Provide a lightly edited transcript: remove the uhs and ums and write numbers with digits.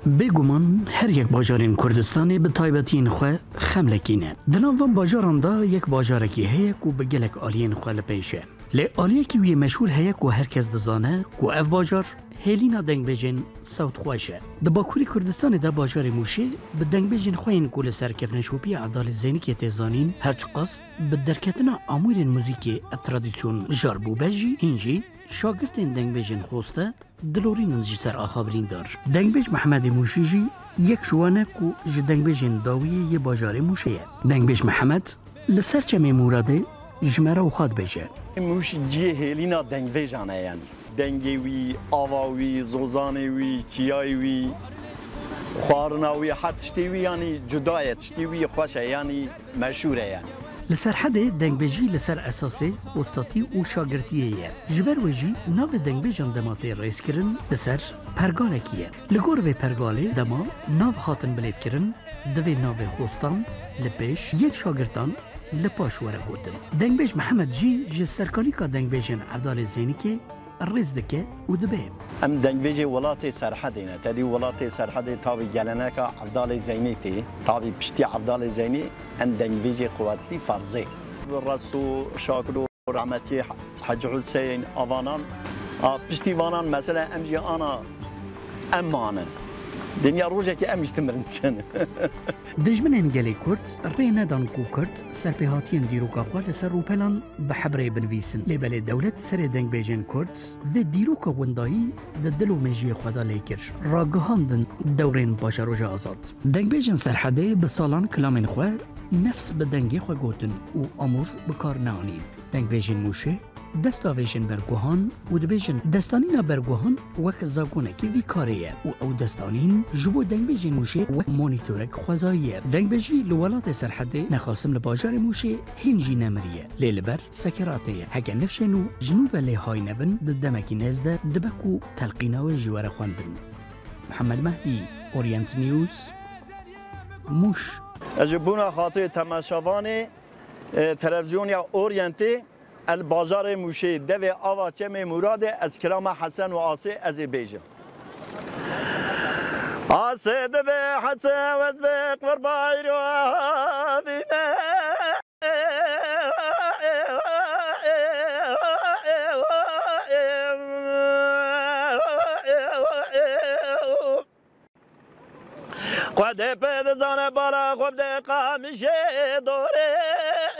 بگومان هر یک باجارین کردستانی به تایبتین خواه خملکینه. دنوان باجاران دا یک باجارکی هیک و به گلک آلین خواه لپیشه. لی آلیه که وی مشهور هیک و هر کس دزانه که اف باجار هلینا دنگ بیجن صوت خوشه. د باکوری کردستان دا باجار موشه به دنگ بیجن خوین کل سرکفن شوپی عبدال زینی که تزانین هرچ قصد به درکتنا امورین موزیک ترادیسیون جاربو بجی اینجی شاگردین دنگ بیجن خوسته دلورین جسر آخابرین دار. دنگ بیج محمد موشی جی یک جوانه کو ج دنگ بیجن داویه یه باجار موشه. دنگ بیج محمد لسر چمی موراده جمره و خواد بیجه. موشی جی هلینا دنگ بیجانه یعنی. دنگی وی، آواوی، زوزانی وی، چیایی وی، خوارناوی، هر تشتی وی یعنی جدایت تشتی وی خوشه یعنی مشهوره یعنی. لسر حده دنگ بیجی لسر اساسی استاتی و شاگردیه. جبر ویجی ناو دنگ بیجان دماتی ریس کرن لسر پرگاله کیه. لگور و پرگاله دما ناو هاتن بلیف کرن دوی ناو خوستان لپیش یک شاگردان لپاش وره گودن. دنگ بیج محمد جی سرکانی که دنگ بیجن عبدال زینی که الرئيس دكه ودبي ام دنجبيجي ولاتي سرحدينا تدي ولاتي سرحدي تابي جلناك عبدالي زينيتي تابي بشتي عبدالي زيني ام دنجبيجي قواتي فرزي الرسو شاكرو رحمتي حج حسين افانان بشتي فانان مثلا امجي انا امانا دنيا روجك امش تمرنتشن دجمنين گلی کرد رینه دان کو کرد سرپیهاتین دیروکا خواه لسر روپلان به حبره بنویسن لیبل دولت سر دنگ بیجن کرد و دیروکا وندایی ده دلو مجی خدا لیکر راگهاندن دورین باشه روژه آزاد دنگ بیجن سرحده به سالان کلامین خواه نفس به دنگی خواه گوتن و امور بکار نانی دنگ بیجن موشه دستاویشن برگوهان و دبیجن دستانینا برگوهان وک زاگونه که وی کاریه و او دستانین جبو دنگ بیجن موشه و مونیتورک خوزاییه دنگ بیجی لولات سرحده نخاسم لباجار موشه هنجی نمریه لیلبر سکراتیه هگه نفشنو جنوب لی های نبن دمکی نزده دبکو تلقیناوی جوار خواندن محمد مهدی اورینت نیوز موش اجبونا خاطر تماشاوان تلویزیون یا اورینتی البازار موشه دوی آوا چم مراد از کرام حسن و آسی از بیجم آسی دوی حسن و از بکور بایرو بینه قد پید زانه بالا خوب دقا میشه دوره